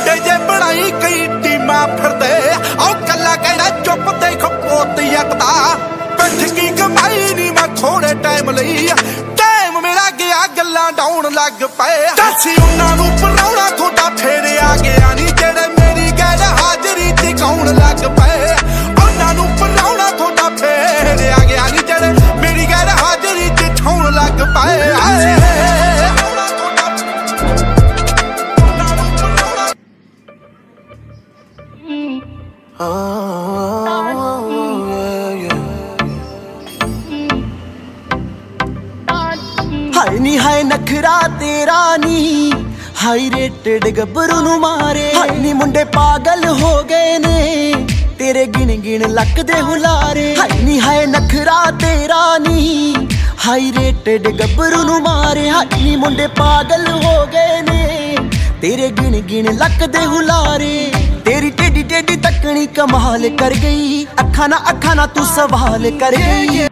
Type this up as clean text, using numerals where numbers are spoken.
मुंडे जे बनाई कई टीमां फिरदे औ कल्ला कहना चुप देख पोत यकदा पिठ की कमाई नी मैं थोड़े टाइम लई टाइम मेरा गया गल्लां डाउन लग पे दसी उन्हां नूं पराउणा थोड़ा फेरे आ गया नी जेड़े मेरी गैर हाजरी टिकाउण लग पे उन्हां नूं पराउणा थोड़ा फेरे आ गया नी जेड़े मेरी गैर हाजरी टिकाउण लग पे हाय नी हाय नखरा तेरा नी हाई रेटेड गब्बरू नू मारे हाय नी मुंडे पागल हो गए ने तेरे गिन गिन लक दे हुलारे हाय नी हाय नखरा तेरा नी हाई रेटेड गब्बरू नू मारे हाय नी मुंडे पागल हो गए ने तेरे गिन गिन लक दे हुलारे तेरी टेडी टेडी तकनी कमाल कर गई अखा ना तू सवाल कर गई।